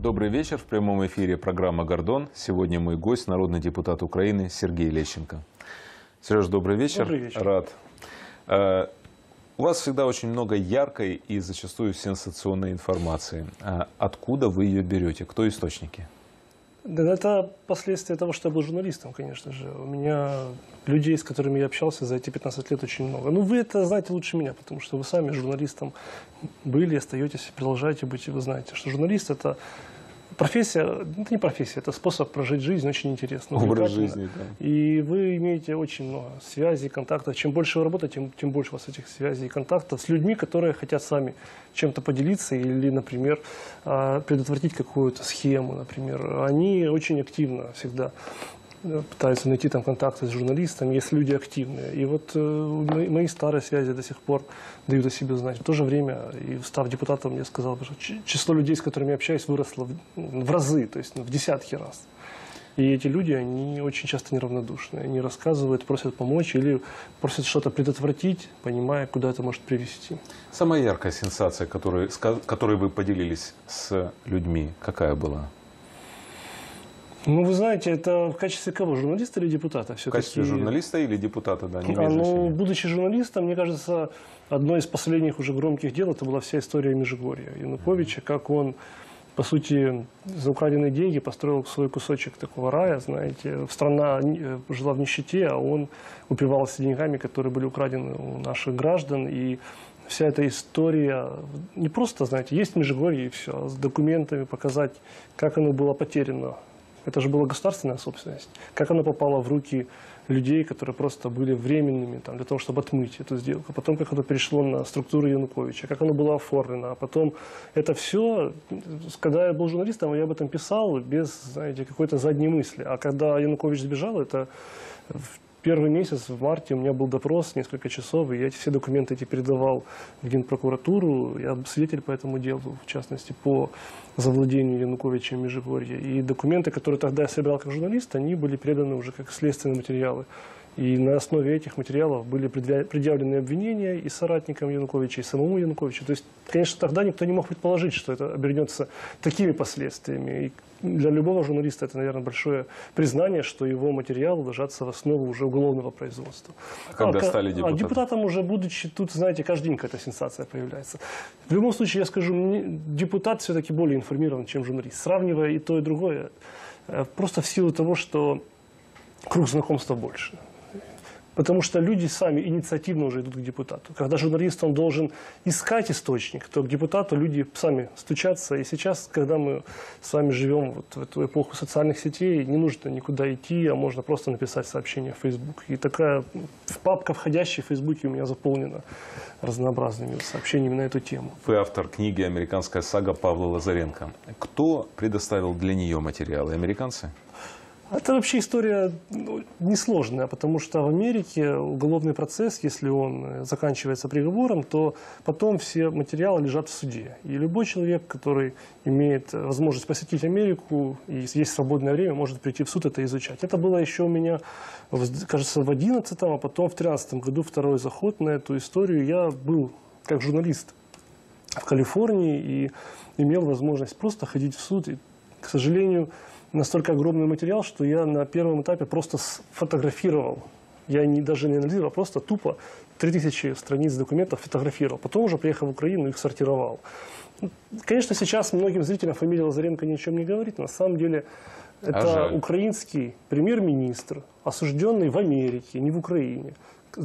Добрый вечер. В прямом эфире программа «Гордон». Сегодня мой гость, народный депутат Украины Сергей Лещенко. Сереж, добрый вечер. Добрый вечер. Рад. У вас всегда очень много яркой и зачастую сенсационной информации. Откуда вы ее берете? Кто источники? Да, это последствия того, что я был журналистом, конечно же. У меня людей, с которыми я общался за эти 15 лет, очень много. Ну, вы это знаете лучше меня, потому что вы сами журналистом были, остаетесь, продолжаете быть, и вы знаете, что журналист – это профессия, это не профессия, это способ прожить жизнь очень интересно. Образ жизни, да. И вы имеете очень много связей, контактов. Чем больше вы работаете, тем больше у вас этих связей и контактов с людьми, которые хотят сами чем-то поделиться или, например, предотвратить какую-то схему, например. Они очень активно всегда пытаются найти там контакты с журналистами, есть люди активные. И вот мои старые связи до сих пор дают о себе знать. В то же время, и став депутатом, я сказал, что число людей, с которыми я общаюсь, выросло в разы, то есть в десятки раз. И эти люди, они очень часто неравнодушны. Они рассказывают, просят помочь или просят что-то предотвратить, понимая, куда это может привести. Самая яркая сенсация, которой вы поделились с людьми, какая была? Ну, вы знаете, это в качестве кого? Журналиста или депутата? В качестве журналиста или депутата, да, не имеет Ну, значения. будучи журналистом, мне кажется, одно из последних уже громких дел, это была вся история Межигорья Януковича, как он, по сути, за украденные деньги построил свой кусочек такого рая, знаете. Страна жила в нищете, а он упивался деньгами, которые были украдены у наших граждан. И вся эта история не просто, знаете, есть Межигорье и все, а с документами показать, как оно было потеряно. Это же была государственная собственность. Как она попала в руки людей, которые просто были временными там, для того, чтобы отмыть эту сделку. Потом, как это перешло на структуру Януковича, как оно было оформлено. А потом это все, когда я был журналистом, я об этом писал без, знаете, какой-то задней мысли. А когда Янукович сбежал, это в первый месяц, в марте, у меня был допрос несколько часов, и я все документы эти передавал в Генпрокуратуру. Я свидетель по этому делу, в частности, по завладению Януковичем Межигорья. И документы, которые тогда я собирал как журналист, они были переданы уже как следственные материалы. И на основе этих материалов были предъявлены обвинения и соратникам Януковича, и самому Януковичу. То есть, конечно, тогда никто не мог предположить, что это обернется такими последствиями. И для любого журналиста это, наверное, большое признание, что его материалы ложатся в основу уже уголовного производства. Когда стали депутатом? А депутатом уже будучи тут, знаете, каждый день какая-то сенсация появляется. В любом случае, я скажу, депутат все-таки более информирован, чем журналист. Сравнивая и то, и другое, просто в силу того, что круг знакомства больше. Потому что люди сами инициативно уже идут к депутату. Когда журналист, он должен искать источник, то к депутату люди сами стучатся. И сейчас, когда мы с вами живем вот в эту эпоху социальных сетей, не нужно никуда идти, а можно просто написать сообщение в Facebook. И такая папка входящая в Facebook у меня заполнена разнообразными сообщениями на эту тему. Вы автор книги «Американская сага» Павла Лазаренко. Кто предоставил для нее материалы? Американцы? Это вообще история несложная, потому что в Америке уголовный процесс, если он заканчивается приговором, то потом все материалы лежат в суде. И любой человек, который имеет возможность посетить Америку и есть свободное время, может прийти в суд это изучать. Это было еще у меня, кажется, в 2011, а потом в 2013 году второй заход на эту историю. Я был как журналист в Калифорнии и имел возможность просто ходить в суд. И, к сожалению, настолько огромный материал, что я на первом этапе просто сфотографировал. Я даже не анализировал, а просто тупо 3000 страниц документов фотографировал. Потом уже, приехав в Украину, их сортировал. Конечно, сейчас многим зрителям фамилия Лазаренко ни о чем не говорит. На самом деле, это украинский премьер-министр, осужденный в Америке, не в Украине, к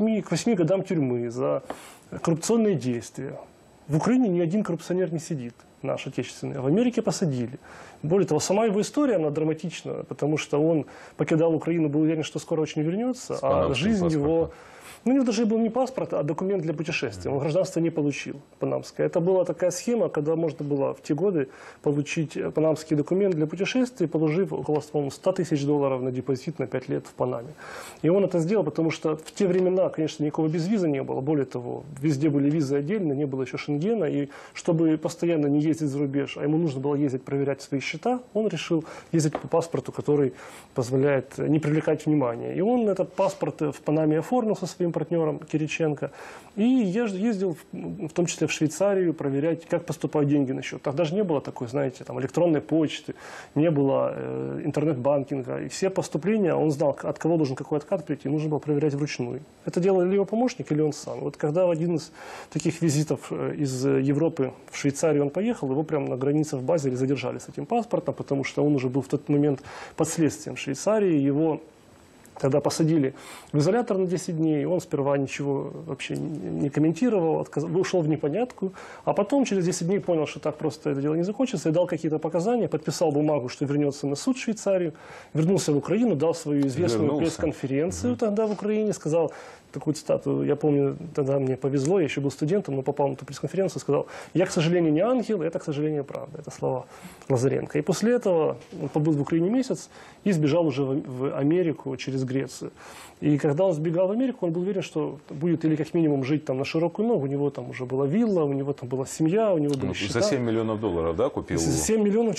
8 годам тюрьмы за коррупционные действия. В Украине ни один коррупционер не сидит, наш отечественный, а в Америке посадили. Более того, сама его история, она драматична, потому что он покидал Украину, был уверен, что скоро очень вернется, а жизнь его... Ну, у него даже был не паспорт, а документ для путешествия. Он гражданство не получил панамское. Это была такая схема, когда можно было в те годы получить панамский документ для путешествий, положив около, по-моему, $100 000 на депозит на 5 лет в Панаме. И он это сделал, потому что в те времена, конечно, никакого безвиза не было. Более того, везде были визы отдельно, не было еще Шенгена. И чтобы постоянно не ездить за рубеж, а ему нужно было ездить проверять свои счета, он решил ездить по паспорту, который позволяет не привлекать внимания. И он этот паспорт в Панаме оформил со своим партнером Кириченко. И я ездил, в том числе в Швейцарию, проверять, как поступают деньги на счет. Тогда же не было такой, знаете, там, электронной почты, не было интернет-банкинга. И все поступления, он знал, от кого должен какой откат прийти, нужно было проверять вручную. Это делал или его помощник, или он сам. Вот когда в один из таких визитов из Европы в Швейцарию он поехал, его прямо на границе в Базеле задержали с этим паспортом, потому что он уже был в тот момент под следствием Швейцарии. Его тогда посадили в изолятор на 10 дней, он сперва ничего вообще не комментировал, ушел в непонятку, а потом через 10 дней понял, что так просто это дело не закончится, и дал какие-то показания, подписал бумагу, что вернется на суд в Швейцарию, вернулся в Украину, дал свою известную пресс-конференцию тогда в Украине, сказал такую цитату, я помню, тогда мне повезло, я еще был студентом, но попал на эту пресс-конференцию, сказал: «Я, к сожалению, не ангел, это, к сожалению, правда». Это слова Лазаренко. И после этого он побыл в Украине месяц и сбежал уже в Америку через Грецию. И когда он сбегал в Америку, он был уверен, что будет или как минимум жить там на широкую ногу, у него там уже была вилла, у него там была семья, у него были счета. За 7 миллионов долларов, да, купил? За 7 миллионов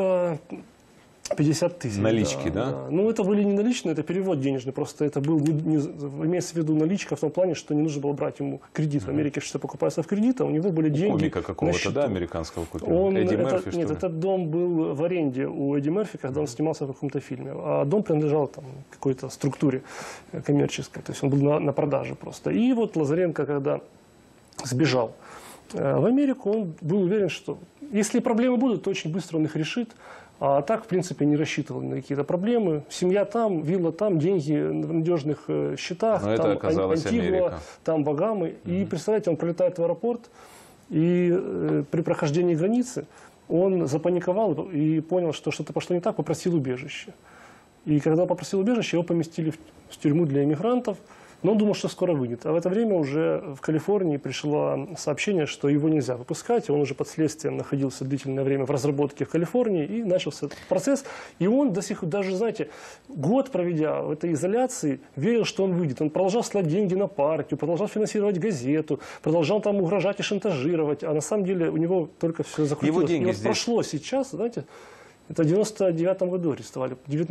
450 тысяч. Налички, да? Ну, это были не наличные, это перевод денежный. Просто это был, имеется в виду наличка в том плане, что не нужно было брать ему кредит. В Америке что покупается в кредит, а у него были деньги. Комика какого-то, да, американского купил? Эдди Мерфи, что ли? Нет, этот дом был в аренде у Эдди Мерфи, когда он снимался в каком-то фильме. А дом принадлежал там какой-то структуре коммерческой. То есть он был на продаже просто. И вот Лазаренко, когда сбежал в Америку, он был уверен, что если проблемы будут, то очень быстро он их решит. А так, в принципе, не рассчитывал на какие-то проблемы. Семья там, вилла там, деньги на надежных счетах. Но там это оказалась Антигуа, Америка. там Багамы. И, представляете, он прилетает в аэропорт, и при прохождении границы он запаниковал и понял, что что-то пошло не так, попросил убежище. И когда он попросил убежище, его поместили в тюрьму для иммигрантов. Но он думал, что скоро выйдет. А в это время уже в Калифорнии пришло сообщение, что его нельзя выпускать. Он уже под следствием находился длительное время в разработке в Калифорнии. И начался этот процесс. И он до сих пор, даже, знаете, год проведя в этой изоляции, верил, что он выйдет. Он продолжал слать деньги на партию, продолжал финансировать газету, продолжал там угрожать и шантажировать. А на самом деле у него только все закрутилось. Его деньги и вот здесь... прошло сейчас, знаете, это в 99-м году арестовали.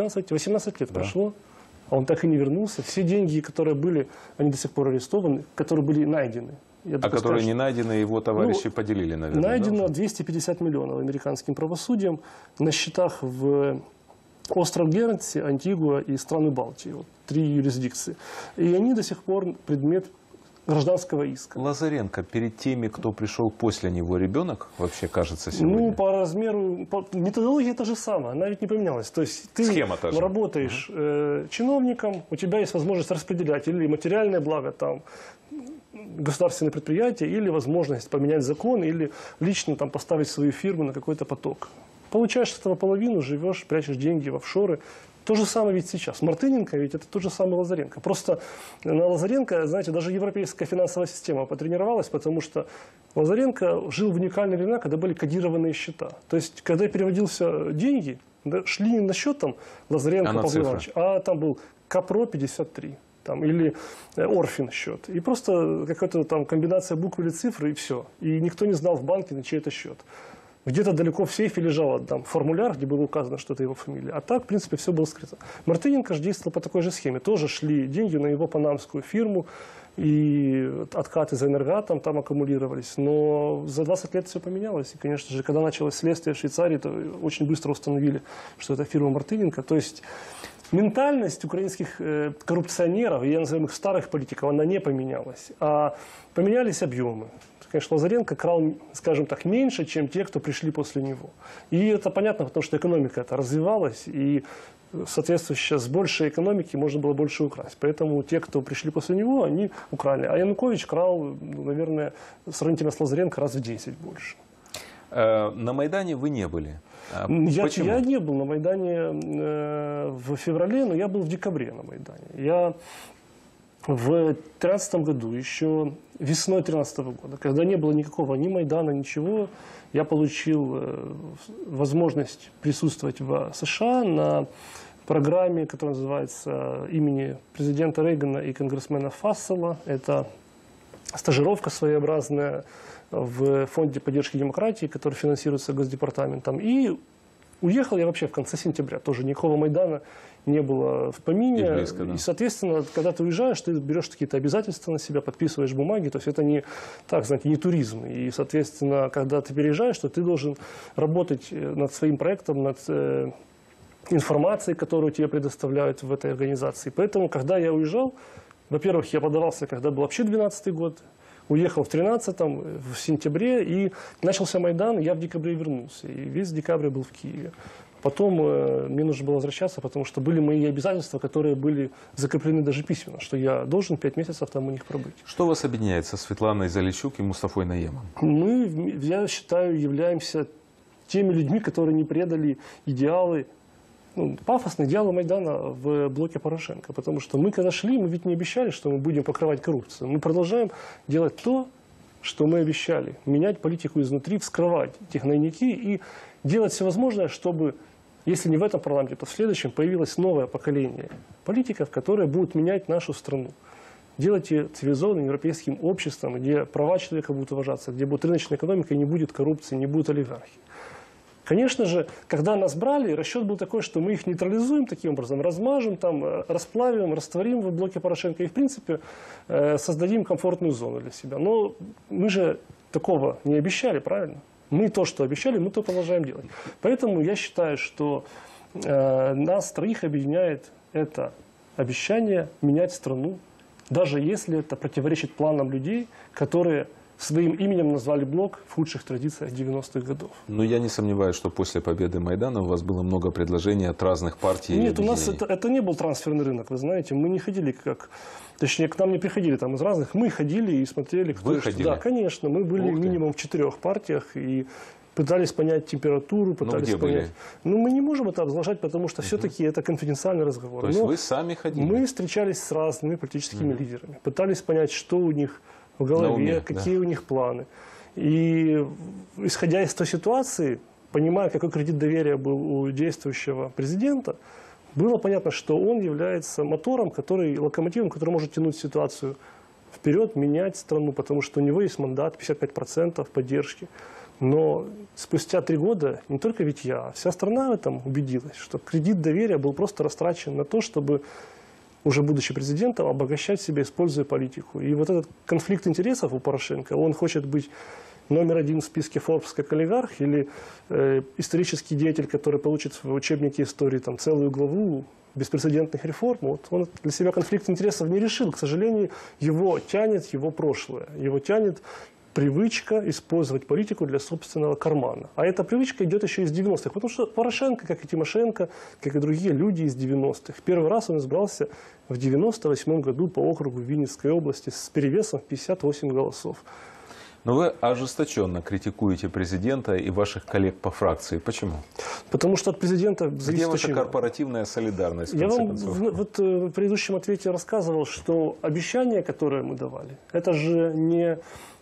18 лет прошло. А он так и не вернулся. Все деньги, которые были, они до сих пор арестованы, которые были найдены. Которые не найдены, его товарищи поделили, наверное. Найдено 250 миллионов американским правосудием на счетах в остров Гернси, Антигуа и страны Балтии. Вот, 3 юрисдикции. И они до сих пор предмет гражданского иска. Лазаренко перед теми, кто пришел после него, ребенок, вообще кажется, сегодня? Ну, по размеру, методология та же самая, она ведь не поменялась. То есть ты работаешь чиновником, у тебя есть возможность распределять или материальное благо, там, государственное предприятие, или возможность поменять закон, или лично там, поставить свою фирму на какой-то поток. Получаешь с этого половину, живешь, прячешь деньги в офшоры. То же самое ведь сейчас. Мартыненко ведь это тот же самый Лазаренко. Просто на Лазаренко, знаете, даже европейская финансовая система потренировалась, потому что Лазаренко жил в уникальные времена, когда были кодированные счета. То есть, когда переводился деньги, шли не на счет там Лазаренко, Павел Иванович, а там был Капро 53. Там, или Орфин счет. И просто какая-то там комбинация букв или цифр, и все. И никто не знал в банке, на чей это счет. Где-то далеко в сейфе лежал там формуляр, где было указано, что это его фамилия. А так, в принципе, все было скрыто. Мартыненко же действовал по такой же схеме. Тоже шли деньги на его панамскую фирму, и откаты за Энергатом там аккумулировались. Но за 20 лет все поменялось. И, конечно же, когда началось следствие в Швейцарии, то очень быстро установили, что это фирма Мартыненко. То есть ментальность украинских коррупционеров, я называю их старых политиков, она не поменялась. А поменялись объемы. Конечно, Лазаренко крал, скажем так, меньше, чем те, кто пришли после него. И это понятно, потому что экономика это развивалась, и соответствующе с большей экономики можно было больше украсть. Поэтому те, кто пришли после него, они украли. А Янукович крал, наверное, сравнительно с Лазаренко раз в 10 больше. На Майдане вы не были. Почему? Я не был на Майдане в феврале, но я был в декабре на Майдане. Я в 2013 году, еще весной 2013 года, когда не было никакого ни Майдана, ничего, я получил возможность присутствовать в США на программе, которая называется имени президента Рейгана и конгрессмена Фассела. Это стажировка своеобразная в Фонде поддержки демократии, который финансируется Госдепартаментом. И Уехал я вообще в конце сентября, тоже никакого Майдана не было в помине. И близко, да. И, соответственно, когда ты уезжаешь, ты берешь какие-то обязательства на себя, подписываешь бумаги, то есть это не, так, знаете, не туризм. И, соответственно, когда ты переезжаешь, то ты должен работать над своим проектом, над информацией, которую тебе предоставляют в этой организации. Поэтому, когда я уезжал, во-первых, я подавался, когда был вообще 12-й год, уехал в 13-м, в сентябре, и начался Майдан, я в декабре вернулся. И весь декабрь был в Киеве. Потом мне нужно было возвращаться, потому что были мои обязательства, которые были закреплены даже письменно, что я должен 5 месяцев там у них пробыть. Что вас объединяет со Светланой Залищук и Мустафой Наемом? Мы, я считаю, являемся теми людьми, которые не предали идеалы, пафосные идеалы Майдана в блоке Порошенко. Потому что мы, когда шли, мы ведь не обещали, что мы будем покрывать коррупцию. Мы продолжаем делать то, что мы обещали. Менять политику изнутри, вскрывать эти гнойники и делать все возможное, чтобы, если не в этом парламенте, то в следующем появилось новое поколение политиков, которые будут менять нашу страну. Делать ее цивилизованным европейским обществом, где права человека будут уважаться, где будет рыночная экономика, и не будет коррупции, не будет олигархии. Конечно же, когда нас брали, расчет был такой, что мы их нейтрализуем таким образом, размажем, там, расплавим, растворим в блоке Порошенко и, в принципе, создадим комфортную зону для себя. Но мы же такого не обещали, правильно? Мы то, что обещали, мы то продолжаем делать. Поэтому я считаю, что нас троих объединяет это обещание менять страну, даже если это противоречит планам людей, которые своим именем назвали блок в худших традициях 90-х годов. Но я не сомневаюсь, что после победы Майдана у вас было много предложений от разных партий. Нет, у нас это не был трансферный рынок, вы знаете. Мы не ходили как... Точнее, к нам не приходили там из разных. Мы ходили и смотрели, кто... Вы ходили? Да, конечно. Мы были минимум в 4 партиях и пытались понять температуру, пытались где понять... были? Ну, мы не можем это обсуждать, потому что все-таки это конфиденциальный разговор. То есть Но вы сами ходили? мы встречались с разными политическими лидерами, пытались понять, что у них в голове, какие у них планы. И исходя из той ситуации, понимая, какой кредит доверия был у действующего президента, было понятно, что он является мотором, локомотивом, который может тянуть ситуацию вперед, менять страну, потому что у него есть мандат 55% поддержки. Но спустя 3 года не только ведь я, а вся страна в этом убедилась, что кредит доверия был просто растрачен на то, чтобы, уже будучи президентом, обогащать себя, используя политику. И вот этот конфликт интересов у Порошенко, он хочет быть номер 1 в списке Forbes как олигарх или исторический деятель, который получит в учебнике истории там, целую главу беспрецедентных реформ. Вот он для себя конфликт интересов не решил. К сожалению, его тянет его прошлое. Его тянет привычка использовать политику для собственного кармана. А эта привычка идет еще из 90-х. Потому что Порошенко, как и Тимошенко, как и другие люди из 90-х. Первый раз он избрался в 98 году по округу Винницкой области с перевесом в 58 голосов. Но вы ожесточенно критикуете президента и ваших коллег по фракции. Почему? Потому что от президента зависит Где ваша очень много. корпоративная солидарность, в Я конце вам концов? вот в предыдущем ответе рассказывал, что обещания, которые мы давали, это же не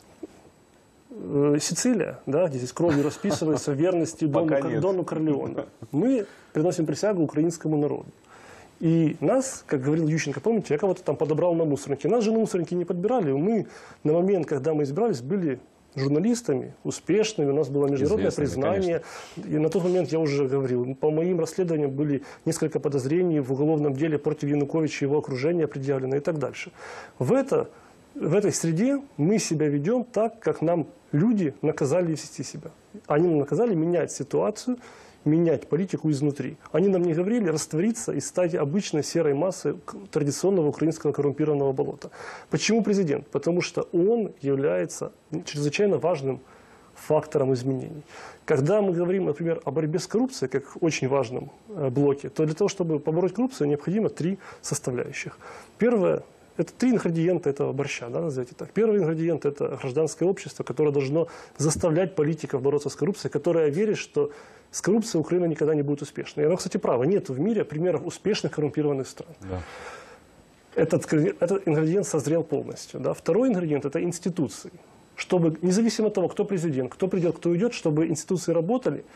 Сицилия, да, где здесь кровью расписывается верности Дону Корлеоне. Мы приносим присягу украинскому народу. И нас, как говорил Ющенко, помните, я кого-то там подобрал на мусорнике. Нас же на мусорнике не подбирали. Мы на момент, когда мы избрались, были журналистами, успешными, у нас было международное признание. И на тот момент я уже говорил, по моим расследованиям были несколько подозрений в уголовном деле против Януковича и его окружения предъявлено и так дальше. В этой среде мы себя ведем так, как нам люди наказали вести себя. Они нам наказали менять ситуацию, менять политику изнутри. Они нам не говорили раствориться и стать обычной серой массой традиционного украинского коррумпированного болота. Почему президент? Потому что он является чрезвычайно важным фактором изменений. Когда мы говорим, например, о борьбе с коррупцией, как очень важном блоке, то для того, чтобы побороть коррупцию, необходимо 3 составляющих. Первое – это 3 ингредиента этого борща, да, назовите так. Первый ингредиент – это гражданское общество, которое должно заставлять политиков бороться с коррупцией, которое верит, что с коррупцией Украина никогда не будет успешной. И оно, кстати, право. Нет в мире примеров успешных коррумпированных стран. Да. Этот ингредиент созрел полностью. Да. Второй ингредиент – это институции. Чтобы, независимо от того, кто президент, кто придет, кто уйдет, чтобы институции работали,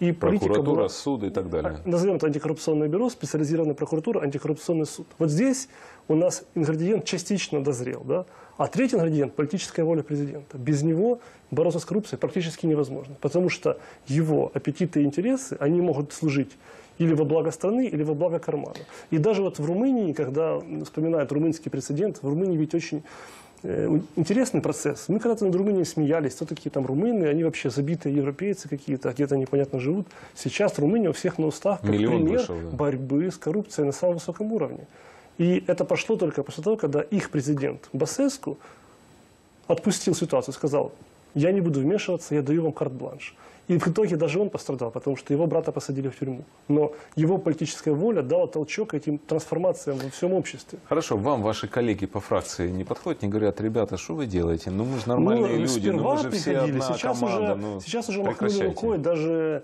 И политика Прокуратура, была, суд и так далее. назовем это антикоррупционное бюро, специализированная прокуратура, антикоррупционный суд. Вот здесь у нас ингредиент частично дозрел, да? А третий ингредиент – политическая воля президента. Без него бороться с коррупцией практически невозможно, потому что его аппетиты и интересы, они могут служить или во благо страны, или во благо кармана. И даже вот в Румынии, когда вспоминают румынский прецедент, в Румынии ведь очень интересный процесс. Мы когда-то над Румынией смеялись, кто такие там румыны, они вообще забитые европейцы какие-то, а где-то непонятно живут. Сейчас Румыния у всех на устах как Миллион пример вышел, да. борьбы с коррупцией на самом высоком уровне. И это пошло только после того, когда их президент Басеску отпустил ситуацию, сказал: я не буду вмешиваться, я даю вам карт-бланш. И в итоге даже он пострадал, потому что его брата посадили в тюрьму. Но его политическая воля дала толчок этим трансформациям во всем обществе. Хорошо, вам ваши коллеги по фракции не подходят, не говорят: ребята, что вы делаете? Ну мы же нормальные люди, ну мы же все одна команда. Сейчас уже махнули рукой, даже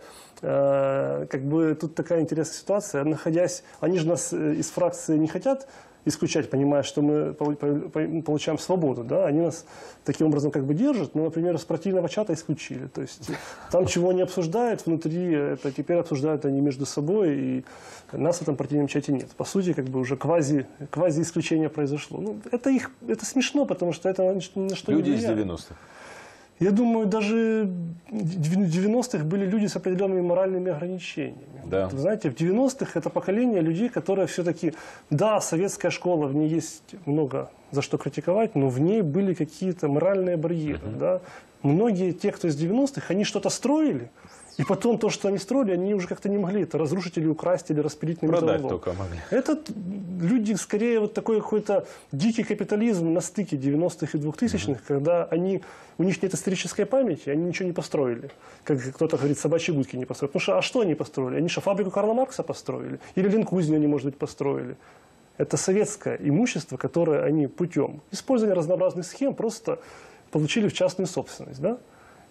как бы тут такая интересная ситуация. Находясь, они же нас из фракции не хотят исключать, понимая, что мы получаем свободу, да, они нас таким образом как бы держат, но, например, из партийного чата исключили, то есть там чего не обсуждают внутри, это теперь обсуждают они между собой, и нас в этом партийном чате нет. По сути, как бы уже квази исключение произошло. Ну, это смешно, потому что это ни на что не влияет. Люди из 90-х. Я думаю, даже в 90-х были люди с определенными моральными ограничениями. Да. Вот, вы знаете, в 90-х это поколение людей, которые все-таки, да, советская школа, в ней есть много за что критиковать, но в ней были какие-то моральные барьеры. Да? Многие те, кто из 90-х, они что-то строили, и потом то, что они строили, они уже как-то не могли это разрушить или украсть, или распилить на металлолом. Продать только могли. Это люди, скорее, вот такой какой-то дикий капитализм на стыке 90-х и 2000-х, когда у них нет исторической памяти, они ничего не построили. Как кто-то говорит, собачьи будки не построили. Потому что, а что они построили? Они что, фабрику Карла Маркса построили? Или линкузню они, может быть, построили? Это советское имущество, которое они путем использования разнообразных схем просто получили в частную собственность. Да?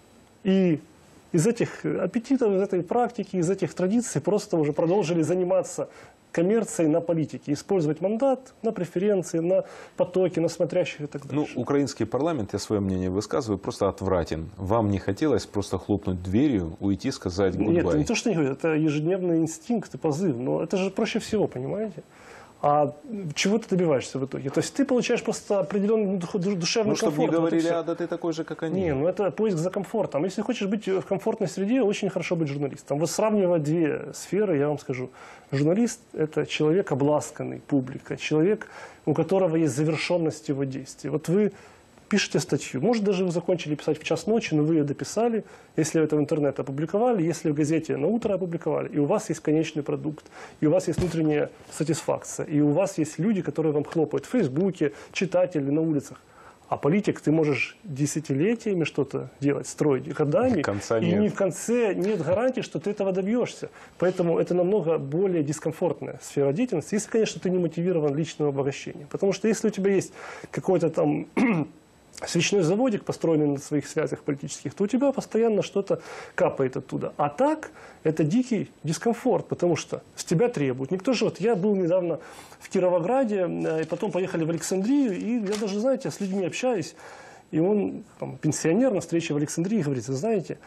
И из этих аппетитов, из этой практики, из этих традиций просто уже продолжили заниматься коммерцией на политике, использовать мандат на преференции, на потоки, на смотрящих и так далее. Ну, украинский парламент, я свое мнение высказываю, просто отвратен. Вам не хотелось просто хлопнуть дверью, уйти, сказать гудбай? Нет, не то, что не говорю, это ежедневный инстинкт и позыв, но это же проще всего, понимаете? А чего ты добиваешься в итоге? То есть ты получаешь просто определенный душевный комфорт. Чтобы не говорили, вот да ты такой же, как они. Не, ну это поиск за комфортом. Если хочешь быть в комфортной среде, очень хорошо быть журналистом. Вот сравнивая две сферы, я вам скажу. Журналист – это человек, обласканный публикой, человек, у которого есть завершенность его действий. Вот вы пишете статью, может, даже вы закончили писать в час ночи, но вы ее дописали, если вы это в интернет опубликовали, если в газете на утро опубликовали, и у вас есть конечный продукт, и у вас есть внутренняя сатисфакция, и у вас есть люди, которые вам хлопают в Фейсбуке, читатели на улицах. А политик, ты можешь десятилетиями что-то делать, строить, годами, и в конце нет гарантии, что ты этого добьешься. Поэтому это намного более дискомфортная сфера деятельности, если, конечно, ты не мотивирован личным обогащением. Потому что если у тебя есть какой-то там свечной заводик, построенный на своих связях политических, то у тебя постоянно что-то капает оттуда. А так, это дикий дискомфорт, потому что с тебя требуют. Никто же, вот я был недавно в Кировограде, и потом поехали в Александрию, и я даже, знаете, с людьми общаюсь, и он, там, пенсионер на встрече в Александрии, говорит: вы знаете,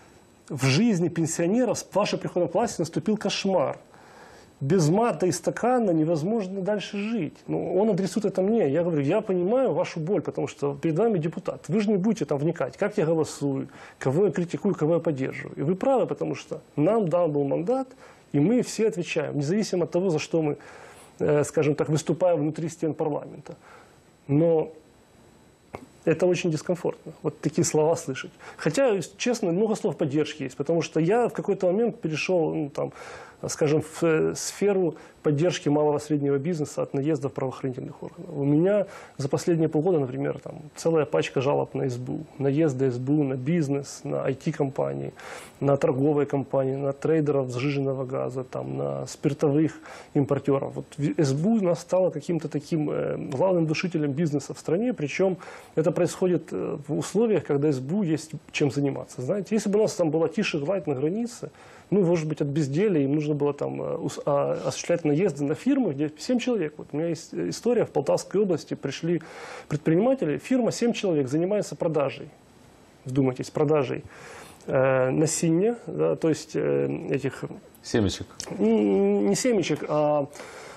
в жизни пенсионеров с вашим приходом к власти наступил кошмар. Без мата и стакана невозможно дальше жить. Ну, он адресует это мне. Я говорю, я понимаю вашу боль, потому что перед вами депутат. Вы же не будете там вникать, как я голосую, кого я критикую, кого я поддерживаю. И вы правы, потому что нам дан был мандат, и мы все отвечаем, независимо от того, за что мы, скажем так, выступаем внутри стен парламента. Но это очень дискомфортно, вот такие слова слышать. Хотя, честно, много слов поддержки есть, потому что я в какой-то момент перешел, ну, там, скажем, в сферу поддержки малого и среднего бизнеса от наездов правоохранительных органов. У меня за последние полгода, например, там, целая пачка жалоб на СБУ. Наезды СБУ на бизнес, на IT-компании, на торговые компании, на трейдеров сжиженного газа, там, на спиртовых импортеров. Вот СБУ у нас стало каким-то таким главным душителем бизнеса в стране, причем это происходит в условиях, когда СБУ есть чем заниматься. Знаете, если бы у нас там была тише гладь на границе, ну, может быть, от безделия им нужно было там осуществлять наезды на фирмы, где 7 человек. Вот у меня есть история, в Полтавской области пришли предприниматели, фирма 7 человек занимается продажей, вдумайтесь, продажей насіння, да, то есть этих... Семечек. Не семечек, а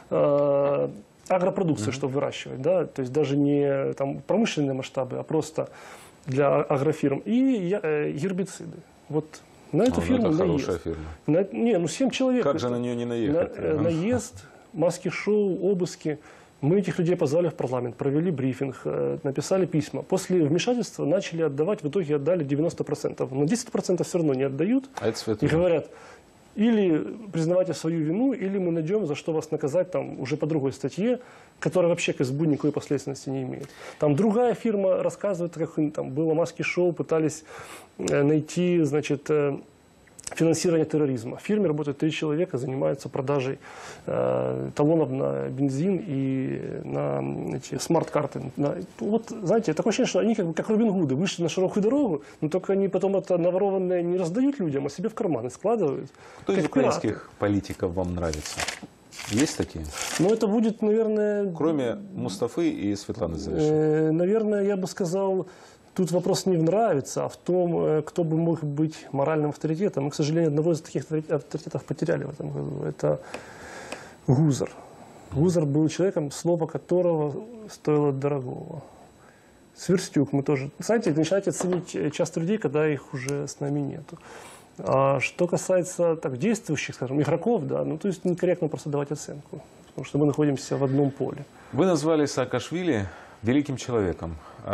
агропродукции, чтобы выращивать, да, то есть даже не там, промышленные масштабы, а просто для агрофирм, и гербициды. Вот на эту фирму это наезд. хорошая фирма. Ну 7 человек. Как же на нее не наехать? Наезд, маски-шоу, обыски. Мы этих людей позвали в парламент, провели брифинг, написали письма. После вмешательства начали отдавать, в итоге отдали 90%. Но 10% все равно не отдают. А это святое. И говорят, или признавайте свою вину, или мы найдем, за что вас наказать там, уже по другой статье, которая вообще к СБУ никакой последственности не имеет. Там другая фирма рассказывает, как там было маски-шоу, пытались найти, значит, финансирование терроризма. В фирме работают 3 человека, занимаются продажей талонов на бензин и на эти смарт-карты. Вот, знаете, такое ощущение, что они как Робин Гуды, вышли на широкую дорогу, но только они потом это наворованное не раздают людям, а себе в карманы складывают. Кто из украинских политиков вам нравится? Есть такие? Ну, это будет, наверное... Кроме Мустафы и Светланы Заречной. Наверное, я бы сказал... Тут вопрос не в нравится, а в том, кто бы мог быть моральным авторитетом. Мы, к сожалению, одного из таких авторитетов потеряли в этом году. Это Гузар. Гузар был человеком, слово которого стоило дорогого. Сверстюк мы тоже... Знаете, начинаете ценить часто людей, когда их уже с нами нету. А что касается так, действующих, скажем, игроков, да, ну то есть некорректно просто давать оценку, потому что мы находимся в одном поле. Вы назвали Саакашвили великим человеком.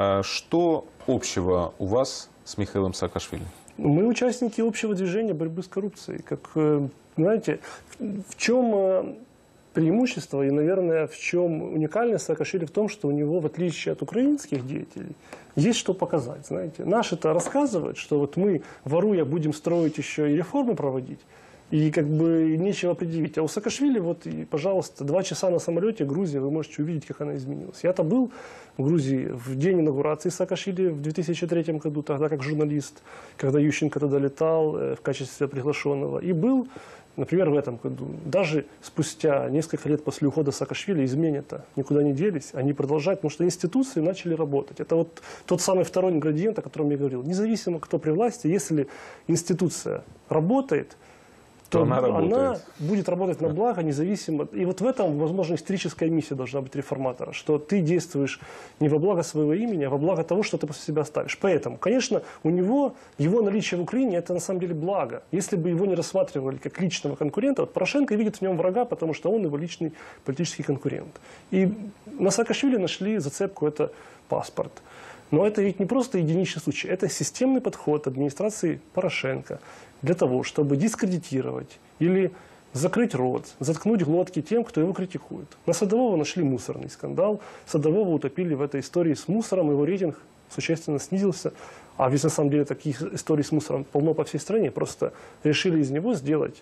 Что общего у вас с Михаилом Саакашвили? Мы участники общего движения борьбы с коррупцией. Как, знаете, в чем преимущество и, наверное, в чем уникальность Саакашвили в том, что у него, в отличие от украинских деятелей, есть что показать. Знаете, наши-то рассказывают, что вот мы, воруя, будем строить еще и реформы проводить. И как бы нечего предъявить. А у Саакашвили, вот, и, пожалуйста, 2 часа на самолете, Грузия, вы можете увидеть, как она изменилась. Я-то был в Грузии в день инаугурации Саакашвили в 2003 году, тогда как журналист, когда Ющенко туда летал в качестве приглашенного. И был, например, в этом году. Даже спустя несколько лет после ухода Саакашвили измены-то никуда не делись. Они продолжают, потому что институции начали работать. Это вот тот самый второй ингредиент, о котором я говорил. Независимо, кто при власти, если институция работает, то она будет работать на благо, независимо. И вот в этом, возможно, историческая миссия должна быть реформатора, что ты действуешь не во благо своего имени, а во благо того, что ты после себя оставишь. Поэтому, конечно, у него, его наличие в Украине, это на самом деле благо. Если бы его не рассматривали как личного конкурента, вот Порошенко видит в нем врага, потому что он его личный политический конкурент. И на Саакашвили нашли зацепку, это паспорт. Но это ведь не просто единичный случай, это системный подход администрации Порошенко для того, чтобы дискредитировать или закрыть рот, заткнуть глотки тем, кто его критикует. На Садового нашли мусорный скандал, Садового утопили в этой истории с мусором, его рейтинг существенно снизился. А ведь на самом деле таких историй с мусором полно по всей стране, просто решили из него сделать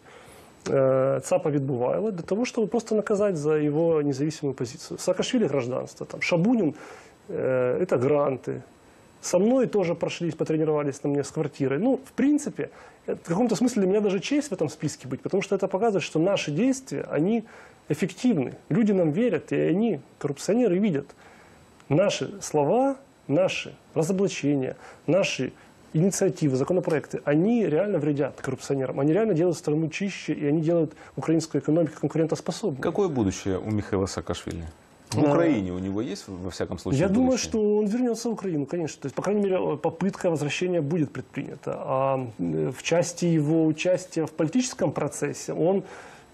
ЦАПа Відбувайло для того, чтобы просто наказать за его независимую позицию. Саакашвили гражданство, там, Шабунин это гранты. Со мной тоже прошлись, потренировались на мне с квартирой. Ну, в принципе, в каком-то смысле для меня даже честь в этом списке быть, потому что это показывает, что наши действия, они эффективны. Люди нам верят, и они, коррупционеры, видят. Наши слова, наши разоблачения, наши инициативы, законопроекты, они реально вредят коррупционерам. Они реально делают страну чище, и они делают украинскую экономику конкурентоспособной. Какое будущее у Михаила Саакашвили? В Украине у него есть, во всяком случае, Я думаю, будущее? что он вернется в Украину, конечно. То есть, по крайней мере, попытка возвращения будет предпринята. А в части его участия в политическом процессе он,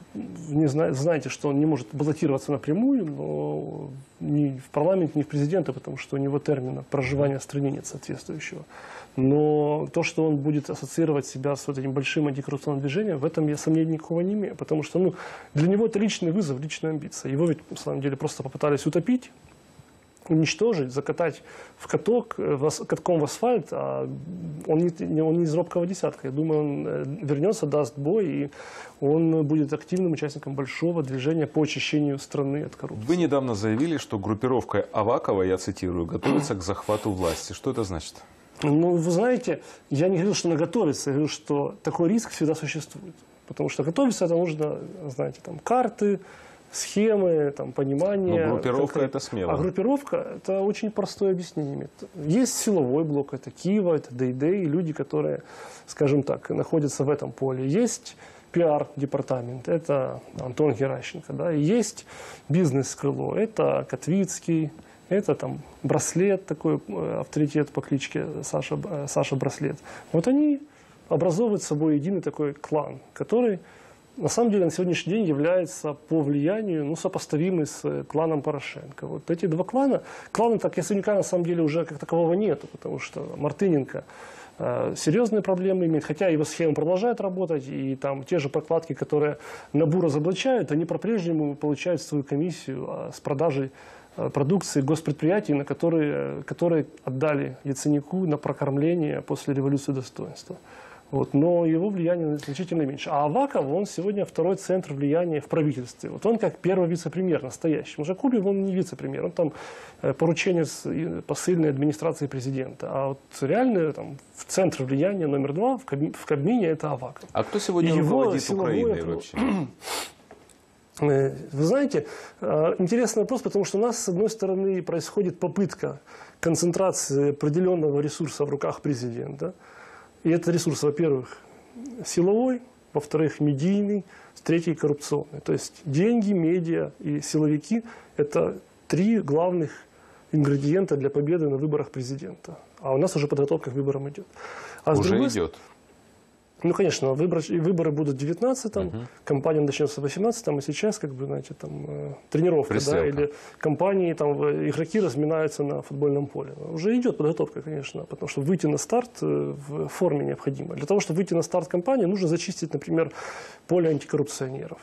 не знаю, знаете, что он не может баллотироваться напрямую, но ни в парламент, ни в президенты, потому что у него термина проживания в стране нет соответствующего. Но то, что он будет ассоциировать себя с вот этим большим антикоррупционным движением, в этом я сомнений никакого не имею. Потому что ну, для него это личный вызов, личная амбиция. Его ведь, на самом деле, просто попытались утопить, уничтожить, закатать в каток, катком в асфальт, а он не из робкого десятка. Я думаю, он вернется, даст бой, и он будет активным участником большого движения по очищению страны от коррупции. Вы недавно заявили, что группировка Авакова, я цитирую, готовится к захвату власти. Что это значит? Ну, вы знаете, я не говорил, что она готовится, я говорил, что такой риск всегда существует. Потому что готовиться это нужно, знаете, там карты, схемы, там, понимание. Но группировка конкретно. это смело. А группировка – это очень простое объяснение. Есть силовой блок, это Киева, это ДйД, и люди, которые, скажем так, находятся в этом поле. Есть пиар-департамент, это Антон Геращенко. Да? И есть бизнес-крыло, это Котвицкий, это там Браслет, такой авторитет по кличке Саша Браслет. Вот они образовывают собой единый такой клан, который на самом деле на сегодняшний день является по влиянию сопоставимый с кланом Порошенко. Вот эти два клана, так Яценюка на самом деле уже как такового нету, потому что Мартыненко серьезные проблемы имеет, хотя его схема продолжает работать, и там те же прокладки, которые НАБУ разоблачают, они по-прежнему получают свою комиссию с продажей продукции госпредприятий, на которые отдали Яценюку на прокормление после революции достоинства. Вот, но его влияние значительно меньше. А Аваков, он сегодня второй центр влияния в правительстве. Вот он как первый вице-премьер настоящий. Уже Кубев, он не вице-премьер, он там порученец посыльной администрации президента. А вот реально там, в центр влияния номер 2 в Кабмине это Аваков. А кто сегодня руководит Украиной вообще? Вы знаете, интересный вопрос, потому что у нас, с одной стороны, происходит попытка концентрации определенного ресурса в руках президента. И этот ресурс, во-первых, силовой, во-вторых, медийный, в-третьих, коррупционный. То есть деньги, медиа и силовики – это три главных ингредиента для победы на выборах президента. А у нас уже подготовка к выборам идет. Уже идет? Ну, конечно, выборы будут в 19-м, кампания начнется в 18-м, и сейчас, как бы, знаете, там, тренировка, да, или компании, там, игроки разминаются на футбольном поле. Уже идет подготовка, конечно, потому что выйти на старт в форме необходимо. Для того, чтобы выйти на старт кампании, нужно зачистить, например, поле антикоррупционеров.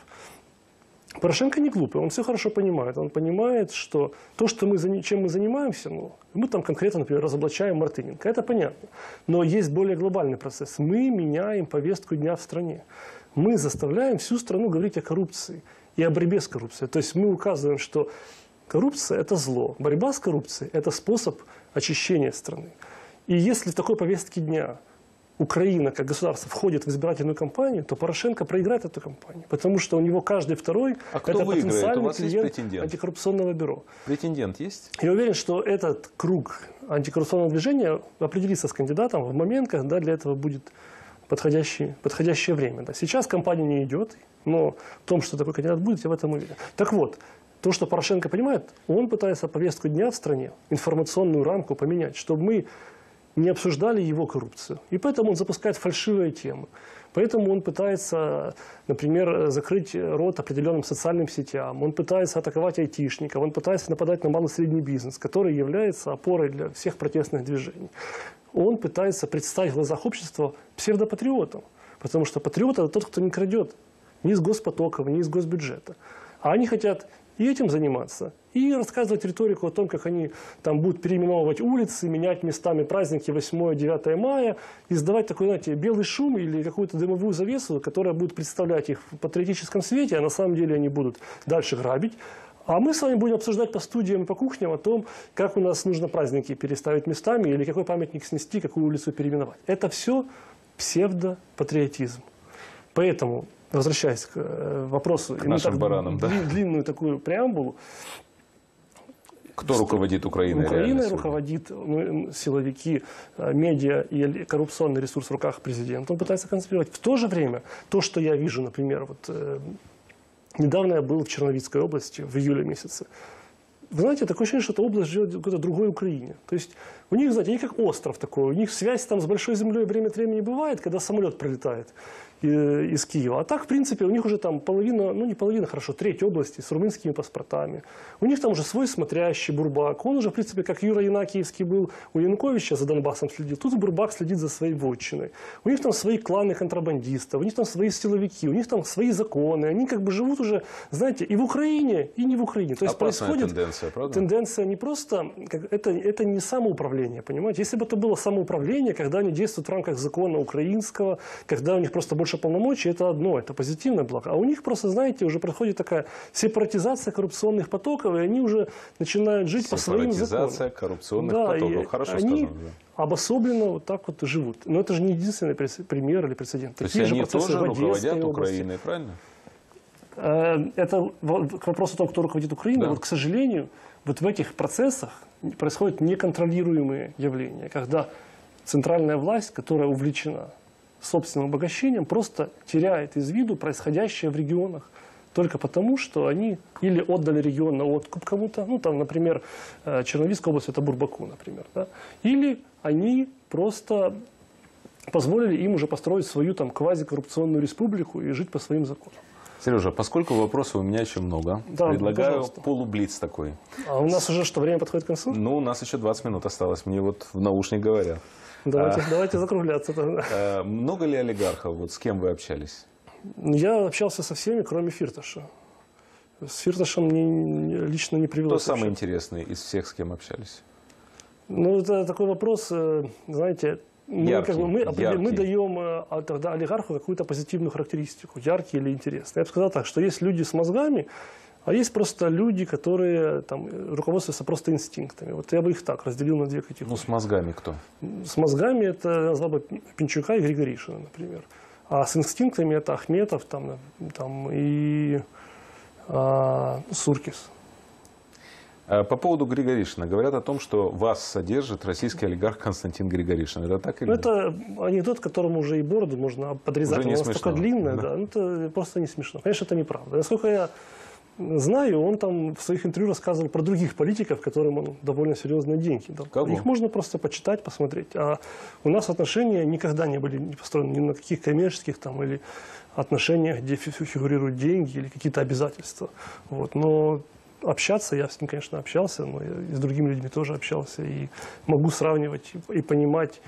Порошенко не глупый, он все хорошо понимает. Он понимает, что то, чем мы занимаемся, мы там конкретно, например, разоблачаем Мартыненко, это понятно. Но есть более глобальный процесс. Мы меняем повестку дня в стране. Мы заставляем всю страну говорить о коррупции и о борьбе с коррупцией. То есть мы указываем, что коррупция – это зло, борьба с коррупцией – это способ очищения страны. И если в такой повестке дня Украина как государство входит в избирательную кампанию, то Порошенко проиграет эту кампанию. Потому что у него каждый второй – это потенциальный клиент антикоррупционного бюро. Претендент есть? Я уверен, что этот круг антикоррупционного движения определится с кандидатом в момент, когда для этого будет подходящее время. Да. Сейчас кампания не идет, но в том, что такой кандидат будет, я в этом уверен. Так вот, то, что Порошенко понимает, он пытается повестку дня в стране, информационную рамку поменять, чтобы мы не обсуждали его коррупцию. И поэтому он запускает фальшивые темы. Поэтому он пытается, например, закрыть рот определенным социальным сетям. Он пытается атаковать айтишников. Он пытается нападать на малый и средний бизнес, который является опорой для всех протестных движений. Он пытается представить в глазах общества псевдопатриотом. Потому что патриот – это тот, кто не крадет ни из госпотоков, ни из госбюджета. А они хотят и этим заниматься, и рассказывать риторику о том, как они там будут переименовывать улицы, менять местами праздники 8-9 мая, и сдавать такой, знаете, белый шум или какую-то дымовую завесу, которая будет представлять их в патриотическом свете, а на самом деле они будут дальше грабить. А мы с вами будем обсуждать по студиям и по кухням о том, как у нас нужно праздники переставить местами, или какой памятник снести, какую улицу переименовать. Это все псевдопатриотизм. Поэтому, возвращаясь к вопросу, к нашим баранам, да? Длинную такую преамбулу. Кто руководит Украиной? Украиной руководит силовики, медиа и коррупционный ресурс в руках президента. Он пытается концентрировать. В то же время, то, что я вижу, например, вот, недавно я был в Черновицкой области в июле месяце. Вы знаете, такое ощущение, что эта область живет в какой-то другой Украине. То есть у них, знаете, они как остров такой, у них связь там с большой землей время от времени бывает, когда самолет пролетает из Киева. А так, в принципе, у них уже там половина, ну не половина, хорошо, треть области с румынскими паспортами. У них там уже свой смотрящий Бурбак. Он уже, в принципе, как Юра Янакиевский был у Януковича, за Донбассом следил. Тут Бурбак следит за своей вотчиной. У них там свои кланы контрабандистов, у них там свои силовики, у них там свои законы. Они как бы живут уже, знаете, и в Украине, и не в Украине. То есть опасная происходит тенденция, правда? Тенденция не просто, это не самоуправление, понимаете? Если бы это было самоуправление, когда они действуют в рамках закона украинского, когда у них просто больше полномочий, это одно, это позитивное благо. А у них просто, знаете, уже происходит такая сепаратизация коррупционных потоков, и они уже начинают жить по своим законам. Сепаратизация коррупционных потоков, хорошо они сказано. Да. Обособленно вот так вот живут. Но это же не единственный пример или прецедент. То есть они тоже руководят Украиной, правильно? Это к вопросу о том, кто руководит Украиной. Да. Вот, к сожалению, вот в этих процессах происходят неконтролируемые явления, когда центральная власть, которая увлечена собственным обогащением, просто теряет из виду происходящее в регионах. Только потому, что они или отдали регион на откуп кому-то, ну там, например, Чернівська область, это Бурбаку, например, да? Или они просто позволили им уже построить свою там квазикоррупционную республику и жить по своим законам. Сережа, поскольку вопросов у меня еще много, Да, предлагаю пожалуйста. полублиц такой. А у нас уже что, время подходит к концу? Ну, у нас еще 20 минут осталось, мне вот в наушник говорят. Давайте закругляться тогда. Много ли олигархов, вот с кем вы общались? Я общался со всеми, кроме Фирташа. С Фирташем мне лично не Кто привелось самый общаться. интересный из всех, с кем общались? Ну, это такой вопрос, знаете, мы, Яркий, мы яркий. даем тогда олигарху какую-то позитивную характеристику, яркий или интересный. Я бы сказал так, что есть люди с мозгами, а есть просто люди, которые там, руководствуются просто инстинктами. Вот я бы их так разделил на две категории. Ну, с мозгами кто? С мозгами это я назвал бы Пинчука и Григоришина, например. А с инстинктами это Ахметов там и Суркис. По поводу Григоришина. Говорят о том, что вас содержит российский олигарх Константин Григоришин. Это так или Ну, нет? это анекдот, которому уже и бороду можно подрезать. Уже не Она настолько смешно. длинная, Да. да. Ну, это просто не смешно. Конечно, это неправда. Насколько я знаю, он там в своих интервью рассказывал про других политиков, которым он довольно серьезные деньги дал. Кого? Их можно просто почитать, посмотреть. А у нас отношения никогда не были построены ни на каких коммерческих там или отношениях, где фигурируют деньги или какие-то обязательства. Вот. Но общаться, я с ним, конечно, общался, но я и с другими людьми тоже общался. И могу сравнивать и понимать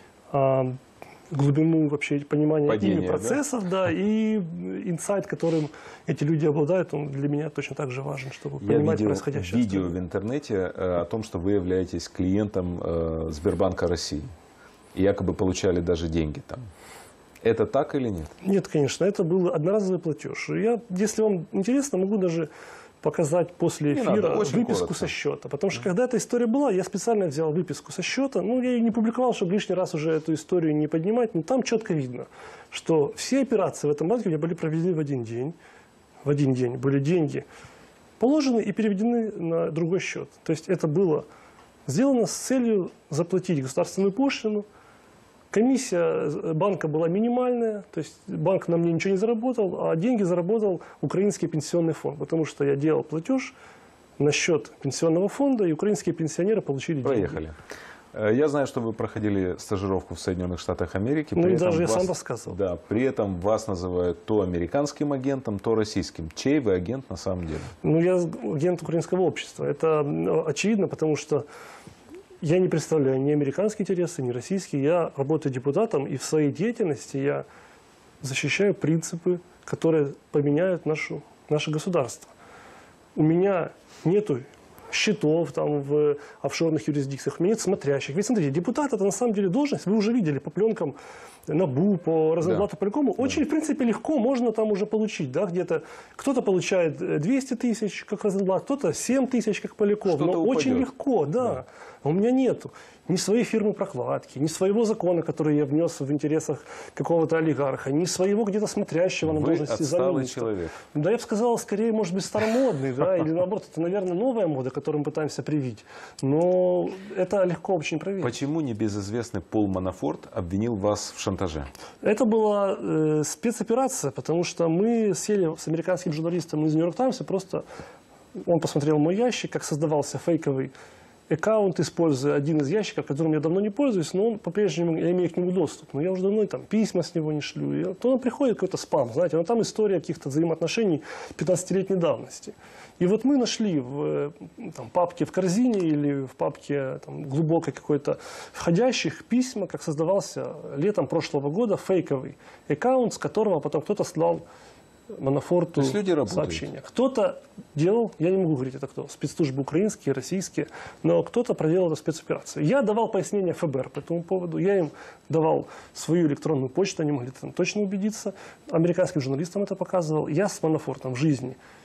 глубину вообще понимания Падение, ими процессов, да, и инсайт, которым эти люди обладают, он для меня точно так же важен, чтобы Я понимать видел происходящее. видео в интернете о том, что вы являетесь клиентом Сбербанка России. И якобы получали даже деньги там. Это так или нет? Нет, конечно, это был одноразовый платеж. Я, если вам интересно, могу даже показать после Не эфира надо, очень выписку коротко. со счета. Потому что когда эта история была, я специально взял выписку со счета. Ну, я ее не публиковал, чтобы лишний раз уже эту историю не поднимать. Но там четко видно, что все операции в этом банке у меня были проведены в один день. В один день были деньги положены и переведены на другой счет. То есть это было сделано с целью заплатить государственную пошлину. Комиссия банка была минимальная, то есть банк на мне ничего не заработал, а деньги заработал Украинский пенсионный фонд, потому что я делал платеж на счет пенсионного фонда, и украинские пенсионеры получили деньги. Поехали. Я знаю, что вы проходили стажировку в Соединенных Штатах Америки. Ну, При и этом даже я вас- сам рассказывал. Да, при этом вас называют то американским агентом, то российским. Чей вы агент на самом деле? Ну, я агент украинского общества. Это очевидно, потому что я не представляю ни американские интересы, ни российские. Я работаю депутатом, и в своей деятельности я защищаю принципы, которые поменяют наше государство. У меня нету счетов там, в офшорных юрисдикциях, у меня нет смотрящих. Ведь смотрите, депутат это на самом деле должность, вы уже видели по пленкам НАБУ, по Розенблату, по Полякому. Очень, в принципе, легко можно там уже получить. Да, где-то кто-то получает 200 тысяч, как Розенблат, кто-то 7 тысяч, как Поляков. Что-то Но очень упадет. легко, да. А у меня нету ни своей фирмы прокладки, ни своего закона, который я внес в интересах какого-то олигарха, ни своего где-то смотрящего на Вы должности отсталый замминистра. человек. Да, я бы сказал, скорее, может быть, старомодный, да, или наоборот, это, наверное, новая мода, которую мы пытаемся привить. Но это легко очень проверить. Почему небезызвестный Пол Манафорт обвинил вас в шантаже? Это была спецоперация, потому что мы сели с американским журналистом из Нью-Йорк Таймса, просто он посмотрел мой ящик, как создавался фейковый аккаунт, используя один из ящиков, которым я давно не пользуюсь, но он по-прежнему, я имею к нему доступ. Но я уже давно там письма с него не шлю. И то он приходит какой-то спам, знаете, но там история каких-то взаимоотношений 15-летней давности. И вот мы нашли в там, папке в корзине или в папке там, глубокой какой-то входящих письма, как создавался летом прошлого года фейковый аккаунт, с которого потом кто-то слал Манафорту То есть люди работают. сообщения. Кто-то делал, я не могу говорить это кто, спецслужбы украинские, российские, но кто-то проделал эту спецоперацию. Я давал пояснения ФБР по этому поводу, я им давал свою электронную почту, они могли там точно убедиться, американским журналистам это показывал. Я с Манафортом в жизни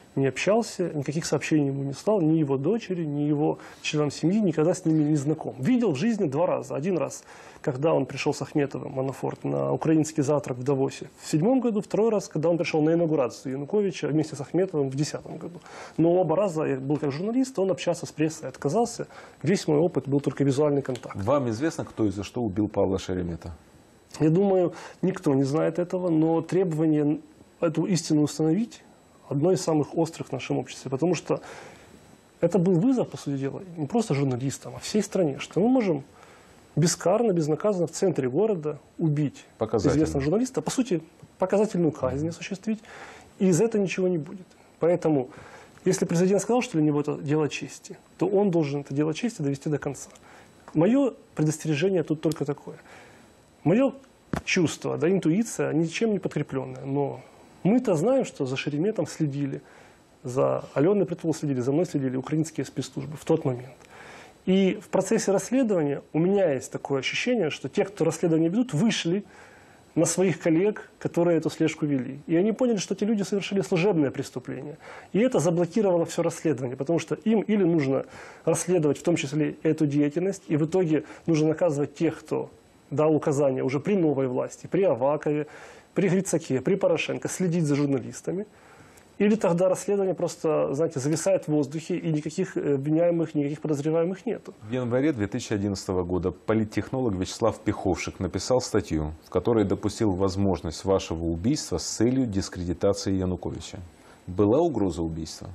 не общался, никаких сообщений ему не слал, ни его дочери, ни его членам семьи, никогда с ними не знаком. Видел в жизни 2 раза. 1 раз, когда он пришел с Ахметовым, Манафорт, на украинский завтрак в Давосе в 2007 году, 2 раз, когда он пришел на инаугурацию Януковича вместе с Ахметовым в 2010 году. Но оба раза я был как журналист, он общался с прессой, отказался. Весь мой опыт был только визуальный контакт. Вам известно, кто и за что убил Павла Шеремета? Я думаю, никто не знает этого, но требование эту истину установить одно из самых острых в нашем обществе, потому что это был вызов, по сути дела, не просто журналистам, а всей стране, что мы можем бескарно, безнаказанно в центре города убить известного журналиста, по сути, показательную казнь осуществить, и из этого ничего не будет. Поэтому, если президент сказал, что для него это дело чести, то он должен это дело чести довести до конца. Мое предостережение тут только такое. Мое чувство, да, интуиция, ничем не подкрепленная, но мы-то знаем, что за Шереметом следили, за Аленой Притула следили, за мной следили украинские спецслужбы в тот момент. И в процессе расследования у меня есть такое ощущение, что те, кто расследование ведут, вышли на своих коллег, которые эту слежку вели. И они поняли, что эти люди совершили служебное преступление. И это заблокировало все расследование, потому что им или нужно расследовать в том числе эту деятельность, и в итоге нужно наказывать тех, кто дал указания уже при новой власти, при Авакове, при Грицаке, при Порошенко следить за журналистами. Или тогда расследование просто, знаете, зависает в воздухе, и никаких обвиняемых, никаких подозреваемых нету. В январе 2011 года политтехнолог Вячеслав Пиховшик написал статью, в которой допустил возможность вашего убийства с целью дискредитации Януковича. Была угроза убийства?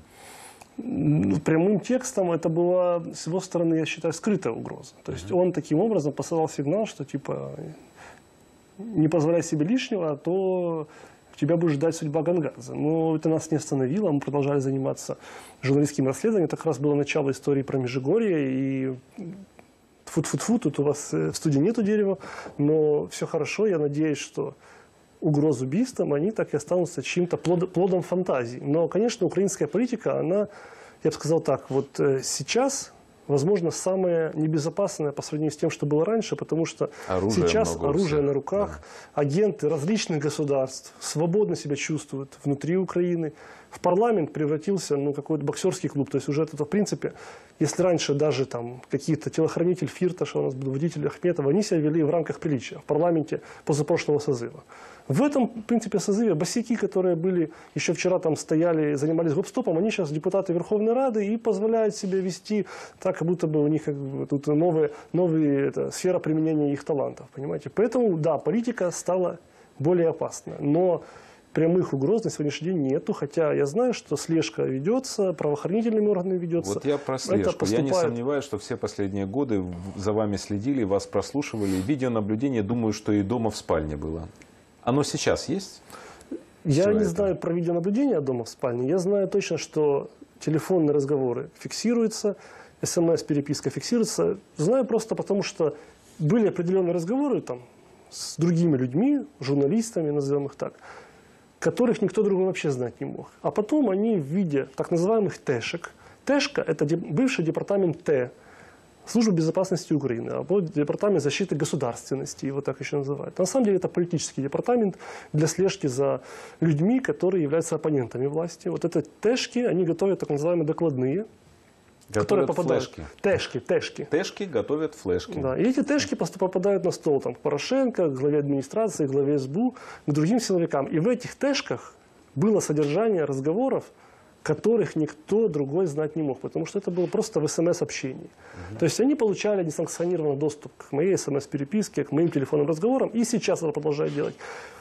Прямым текстом это была, с его стороны, я считаю, скрытая угроза. То есть он таким образом посылал сигнал, что типа не позволяй себе лишнего, а то тебя будет ждать судьба Гангадзе. Но это нас не остановило, мы продолжали заниматься журналистским расследованием. Это как раз было начало истории про Межигорье, и тьфу-тьфу-тьфу, тут у вас в студии нету дерева, но все хорошо, я надеюсь, что угроз убийством, они так и останутся чьим-то плодом фантазии. Но, конечно, украинская политика, она, я бы сказал так, вот сейчас, возможно, самая небезопасная по сравнению с тем, что было раньше, потому что сейчас оружие на руках, да. Агенты различных государств свободно себя чувствуют внутри Украины. В парламент превратился, ну, какой-то боксерский клуб. То есть уже это, в принципе, если раньше даже там какие-то телохранитель Фирташа, у нас был водитель Ахметова, они себя вели в рамках приличия в парламенте позапрошлого созыва. В этом, в принципе, созыве босяки, которые были еще вчера там стояли, занимались гоп-стопом, они сейчас депутаты Верховной Рады и позволяют себе вести так, как будто бы у них как бы, тут новая сфера применения их талантов, понимаете. Поэтому, да, политика стала более опасна, но прямых угроз на сегодняшний день нету, хотя я знаю, что слежка ведется, правоохранительными органами ведется. Вот я про слежку. Я не сомневаюсь, что все последние годы за вами следили, вас прослушивали. Видеонаблюдение, думаю, что и дома в спальне было. Оно сейчас есть? Я не знаю про видеонаблюдение дома в спальне. Я знаю точно, что телефонные разговоры фиксируются, СМС-переписка фиксируется. Знаю просто потому, что были определенные разговоры там, с другими людьми, журналистами, назовем их так, которых никто другой вообще знать не мог. А потом они в виде так называемых тэшек. Тэшка – это бывший департамент Т, Служба безопасности Украины, а вот департамент защиты государственности, его так еще называют. На самом деле это политический департамент для слежки за людьми, которые являются оппонентами власти. Вот это тэшки, они готовят так называемые докладные, которые попадают... Флешки. Тэшки. Тэшки готовят флешки. Да, и эти тэшки просто попадают на стол там, к Порошенко, к главе администрации, к главе СБУ, к другим силовикам. И в этих тэшках было содержание разговоров, которых никто другой знать не мог, потому что это было просто в СМС-общении. То есть они получали несанкционированный доступ к моей СМС-переписке, к моим телефонным разговорам, и сейчас это продолжают делать.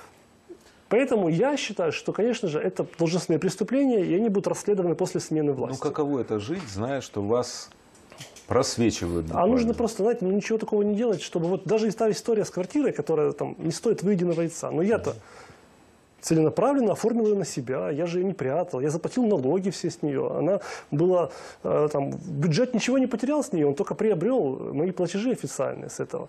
Поэтому я считаю, что, конечно же, это должностные преступления, и они будут расследованы после смены власти. Ну, каково это жить, зная, что вас просвечивают буквально? А нужно просто, знаете, ничего такого не делать, чтобы вот даже та история с квартирой, которая там не стоит выеденного яйца, но я-то целенаправленно оформил ее на себя, я же ее не прятал, я заплатил налоги все с нее, она была, там, бюджет ничего не потерял с нее, он только приобрел мои платежи официальные с этого.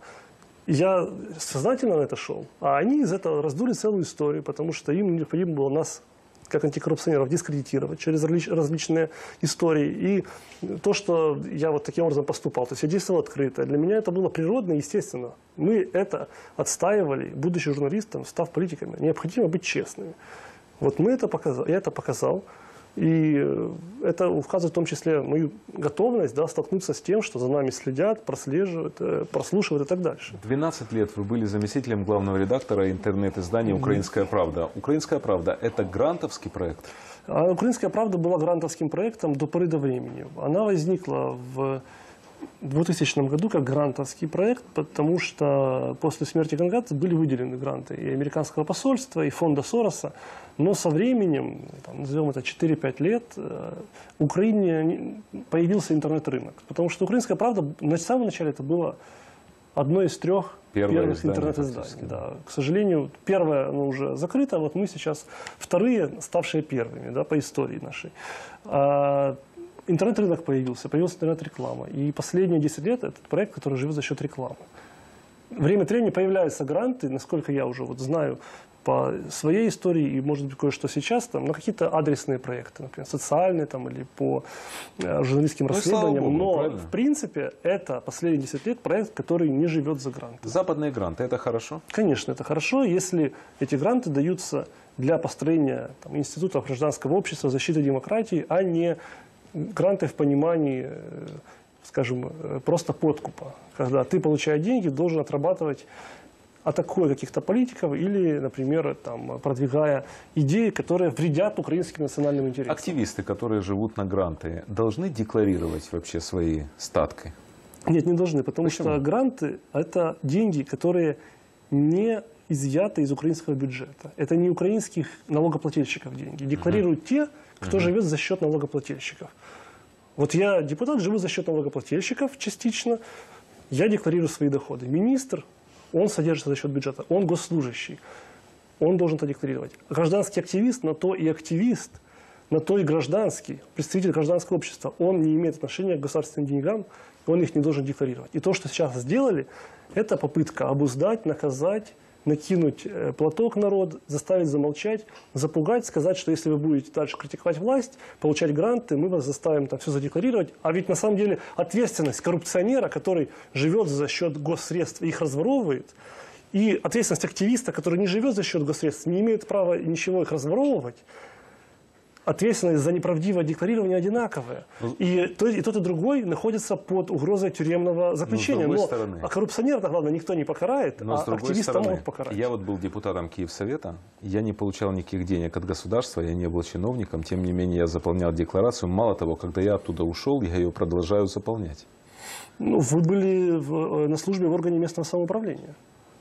Я сознательно на это шел, а они из этого раздули целую историю, потому что им необходимо было нас, как антикоррупционеров, дискредитировать через различные истории. И то, что я вот таким образом поступал, то есть я действовал открыто, для меня это было природно и естественно. Мы это отстаивали, будучи журналистом, став политиками. Необходимо быть честными. Вот мы это показали, я это показал. И это указывает в том числе мою готовность, да, столкнуться с тем, что за нами следят, прослеживают, прослушивают и так дальше. 12 лет вы были заместителем главного редактора интернет-издания «Украинская правда». «Украинская правда» — это грантовский проект? А «Украинская правда» была грантовским проектом до поры до времени. Она возникла в 2000 году как грантовский проект, потому что после смерти Конгатты были выделены гранты и американского посольства, и фонда Сороса. Но со временем, там, назовем это 4-5 лет, в Украине появился интернет-рынок. Потому что «Украинская правда» на самом начале это было одно из 3 первых интернет-изданий. Да. К сожалению, первое оно уже закрыто, вот мы сейчас вторые, ставшие первыми, да, по истории нашей. Интернет-рынок появилась интернет-реклама. И последние 10 лет этот проект, который живет за счет рекламы. Время от времени появляются гранты, насколько я уже вот знаю по своей истории, и может быть кое-что сейчас, там, на какие-то адресные проекты, например, социальные там, или по журналистским расследованиям. Богу, но правильно? в принципе это последние 10 лет проект, который не живет за гранты. Западные гранты — это хорошо? Конечно, это хорошо, если эти гранты даются для построения там, институтов гражданского общества, защиты демократии, а не гранты в понимании, скажем, просто подкупа. Когда ты, получая деньги, должен отрабатывать, атакуя каких-то политиков или, например, там, продвигая идеи, которые вредят украинским национальным интересам. Активисты, которые живут на гранты, должны декларировать вообще свои статки? Нет, не должны, потому Почему? что гранты – это деньги, которые не изъяты из украинского бюджета. Это не украинских налогоплательщиков деньги. Декларируют те, кто живет за счет налогоплательщиков. Вот я депутат, живу за счет налогоплательщиков частично, я декларирую свои доходы. Министр, он содержится за счет бюджета, он госслужащий, он должен это декларировать. Гражданский активист, на то и активист, на то и гражданский, представитель гражданского общества, он не имеет отношения к государственным деньгам, он их не должен декларировать. И то, что сейчас сделали, это попытка обуздать, наказать, накинуть платок народ, заставить замолчать, запугать, сказать, что если вы будете дальше критиковать власть, получать гранты, мы вас заставим там все задекларировать. А ведь на самом деле ответственность коррупционера, который живет за счет госсредств и их разворовывает, и ответственность активиста, который не живет за счет госсредств, не имеет права ничего их разворовывать, ответственность за неправдивое декларирование одинаковая. И тот, и другой находится под угрозой тюремного заключения. А коррупционера, главное, никто не покарает, но, а активиста могут покарать. Я вот был депутатом Киевсовета, я не получал никаких денег от государства, я не был чиновником, тем не менее я заполнял декларацию. Мало того, когда я оттуда ушел, я ее продолжаю заполнять. Ну, вы были на службе в органе местного самоуправления.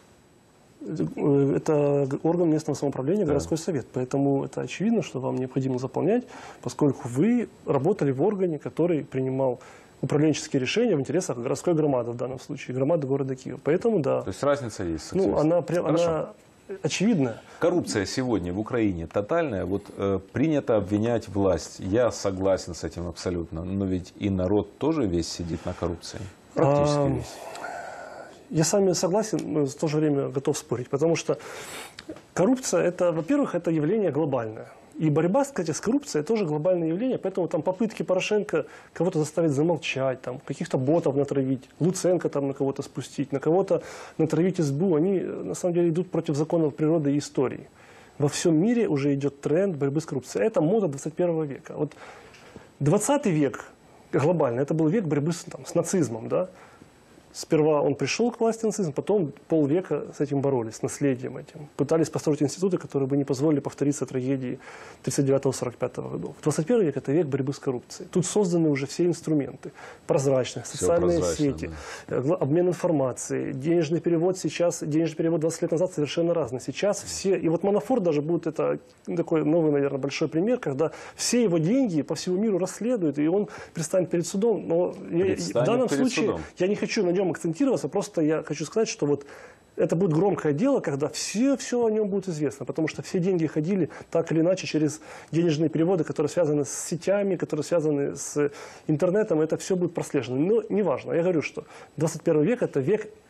Это орган местного самоуправления, городской совет. Поэтому это очевидно, что вам необходимо заполнять, поскольку вы работали в органе, который принимал управленческие решения в интересах городской громады, в данном случае, громады города Киева. Поэтому да. То есть разница есть? Ну, она очевидная. Коррупция сегодня в Украине тотальная. Вот принято обвинять власть. Я согласен с этим абсолютно. Но ведь и народ тоже весь сидит на коррупции. Практически весь. Я с вами согласен, но в то же время готов спорить, потому что коррупция, это, во-первых, это явление глобальное. И борьба, кстати, с коррупцией тоже глобальное явление, поэтому там попытки Порошенко кого-то заставить замолчать, там, каких-то ботов натравить, Луценко там на кого-то спустить, на кого-то натравить СБУ, они на самом деле идут против законов природы и истории. Во всем мире уже идет тренд борьбы с коррупцией. Это мода 21 века. Вот 20 век глобально, это был век борьбы с нацизмом, да? Сперва он пришел к власти нацизм, потом полвека с этим боролись, с наследием этим. Пытались построить институты, которые бы не позволили повториться трагедии 1939-1945 годов. 21 век – это век борьбы с коррупцией. Тут созданы уже все инструменты. Прозрачность, социальные сети, обмен информацией, денежный перевод сейчас, денежный перевод 20 лет назад совершенно разный. Сейчас все, и вот Манафорт даже будет, это такой новый, наверное, большой пример, когда все его деньги по всему миру расследуют, и он предстанет перед судом. Но в данном случае я не хочу на нем акцентироваться, просто я хочу сказать, что вот это будет громкое дело, когда все о нем будет известно, потому что все деньги ходили так или иначе через денежные переводы, которые связаны с сетями, которые связаны с интернетом, это все будет прослежено. Но неважно, я говорю, что 21 век – это век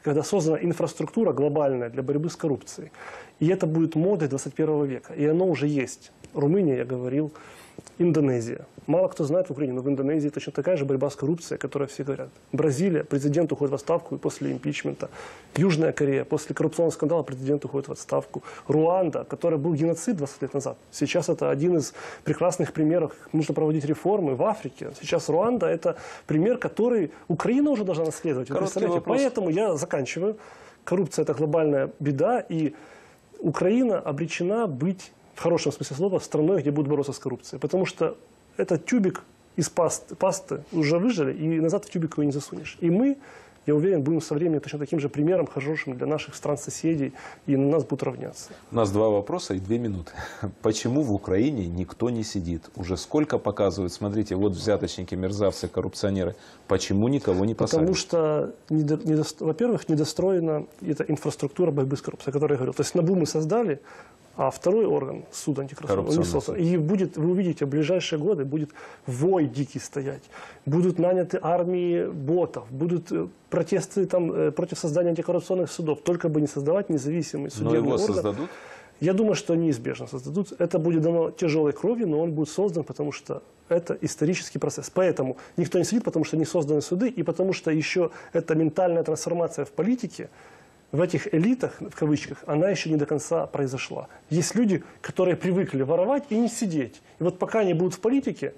когда создана инфраструктура глобальная для борьбы с коррупцией. И это будет модой 21 века. И оно уже есть. Румыния, я говорил, Индонезия. Мало кто знает в Украине, но в Индонезии точно такая же борьба с коррупцией, о которой все говорят. Бразилия, президент уходит в отставку после импичмента. Южная Корея, после коррупционного скандала президент уходит в отставку. Руанда, которая был геноцид 20 лет назад. Сейчас это один из прекрасных примеров. Нужно проводить реформы в Африке. Сейчас Руанда – это пример, который Украина уже должна наследовать. Вы представляете? Поэтому я заканчиваю. Коррупция – это глобальная беда, и Украина обречена быть, в хорошем смысле слова, страной, где будут бороться с коррупцией. Потому что этот тюбик из пасты уже выжили, и назад в тюбик его не засунешь. И мы, я уверен, будем со временем точно таким же примером, хорошим для наших стран-соседей, и на нас будут равняться. У нас 2 вопроса и 2 минуты. Почему в Украине никто не сидит? Уже сколько показывают, смотрите, вот взяточники, мерзавцы, коррупционеры. Почему никого не посадят? Потому что, во-первых, недостроена эта инфраструктура борьбы с коррупцией, о которой я говорил. То есть НАБУ мы создали, а второй орган, суд антикоррупционный, не создан. И будет, вы увидите, в ближайшие годы будет вой дикий стоять. Будут наняты армии ботов, будут протесты там, против создания антикоррупционных судов. Только бы не создавать независимый судебный орган. Но его создадут? Я думаю, что неизбежно создадут. Это будет дано тяжелой кровью, но он будет создан, потому что это исторический процесс. Поэтому никто не сидит, потому что не созданы суды, и потому что еще эта ментальная трансформация в политике, в этих элитах, в кавычках, она еще не до конца произошла. Есть люди, которые привыкли воровать и не сидеть. И вот пока они будут в политике,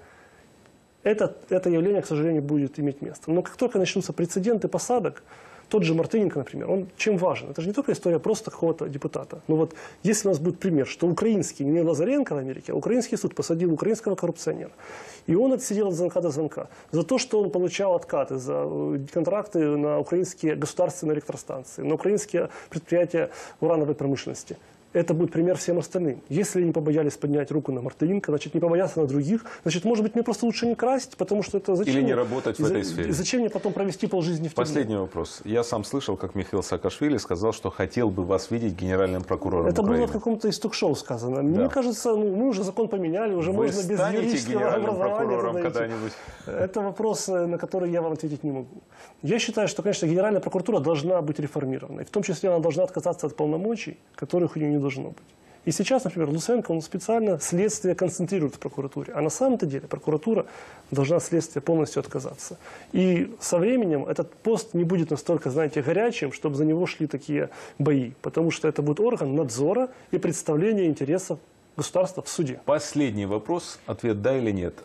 это явление, к сожалению, будет иметь место. Но как только начнутся прецеденты посадок, тот же Мартыненко, например, он чем важен? Это же не только история просто какого-то депутата. Но вот если у нас будет пример, что украинский, не Лазаренко в Америке, а украинский суд посадил украинского коррупционера, и он отсидел от звонка до звонка за то, что он получал откаты за контракты на украинские государственные электростанции, на украинские предприятия урановой промышленности. Это будет пример всем остальным. Если не побоялись поднять руку на Мартыненко, значит, не побоятся на других. Значит, может быть, мне просто лучше не красть, потому что это зачем? Или не работать в этой сфере. Зачем мне потом провести полжизни в тюрьме? Последний вопрос. Я сам слышал, как Михаил Саакашвили сказал, что хотел бы вас видеть генеральным прокурором Это Украины. было в каком-то из ток-шоу сказано. Да. Мне кажется, мы уже закон поменяли, уже Вы можно без станете юридического генеральным образования. прокурором когда-нибудь? Это вопрос, на который я вам ответить не могу. Я считаю, что, конечно, Генеральная прокуратура должна быть реформирована. В том числе она должна отказаться от полномочий, которых у нее не должно быть. И сейчас, например, Луценко, он специально следствие концентрирует в прокуратуре. А на самом-то деле прокуратура должна от следствия полностью отказаться. И со временем этот пост не будет настолько, знаете, горячим, чтобы за него шли такие бои. Потому что это будет орган надзора и представления интересов государства в суде. Последний вопрос. Ответ да или нет.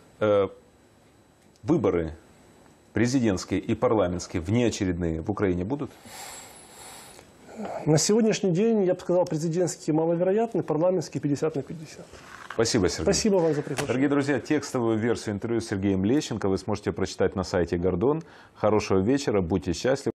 Выборы президентские и парламентские внеочередные в Украине будут? На сегодняшний день, я бы сказал, президентские маловероятны, парламентские 50 на 50. Спасибо, Сергей. Спасибо вам за приглашение. Дорогие друзья, текстовую версию интервью с Сергеем Лещенко вы сможете прочитать на сайте Гордон. Хорошего вечера, будьте счастливы.